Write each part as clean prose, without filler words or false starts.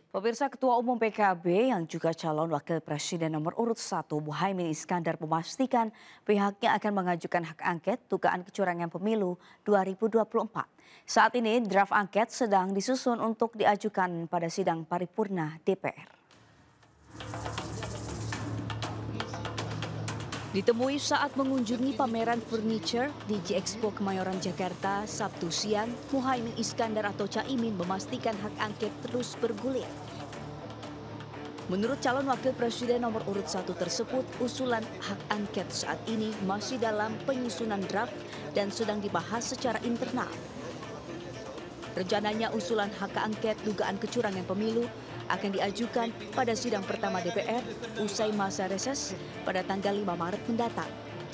Pemirsa, Ketua Umum PKB yang juga calon Wakil Presiden nomor urut 1 Muhaimin Iskandar memastikan pihaknya akan mengajukan hak angket dugaan kecurangan pemilu 2024. Saat ini draft angket sedang disusun untuk diajukan pada sidang paripurna DPR. Ditemui saat mengunjungi pameran furniture di G-Expo Kemayoran Jakarta Sabtu siang, Muhaimin Iskandar atau Caimin memastikan hak angket terus bergulir. Menurut calon wakil presiden nomor urut 1 tersebut, usulan hak angket saat ini masih dalam penyusunan draft dan sedang dibahas secara internal. Rencananya usulan hak angket dugaan kecurangan pemilu akan diajukan pada sidang pertama DPR usai masa reses pada tanggal 5 Maret mendatang.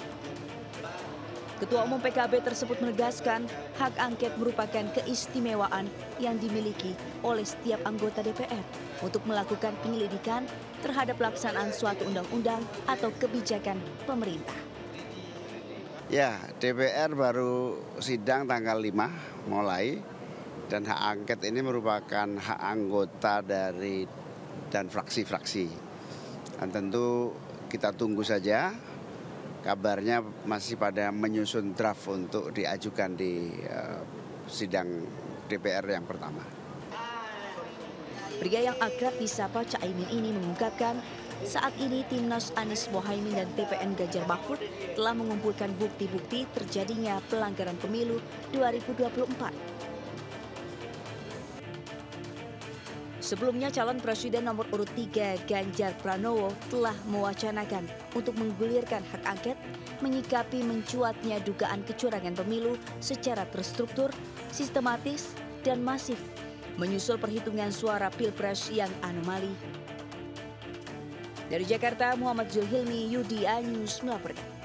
Ketua Umum PKB tersebut menegaskan hak angket merupakan keistimewaan yang dimiliki oleh setiap anggota DPR untuk melakukan penyelidikan terhadap pelaksanaan suatu undang-undang atau kebijakan pemerintah. Ya, DPR baru sidang tanggal 5 mulai. Dan hak angket ini merupakan hak anggota dari dan fraksi-fraksi. Dan tentu kita tunggu saja, kabarnya masih pada menyusun draft untuk diajukan di sidang DPR yang pertama. Pria yang akrab disapa Caimin ini mengungkapkan saat ini Timnas Anies Mohaimin dan TPN Ganjar Mahfud telah mengumpulkan bukti-bukti terjadinya pelanggaran pemilu 2024. Sebelumnya calon presiden nomor urut 3 Ganjar Pranowo telah mewacanakan untuk menggulirkan hak angket menyikapi mencuatnya dugaan kecurangan pemilu secara terstruktur, sistematis, dan masif menyusul perhitungan suara Pilpres yang anomali. Dari Jakarta, Muhammad Zulhilmi, UDI News melaporkan.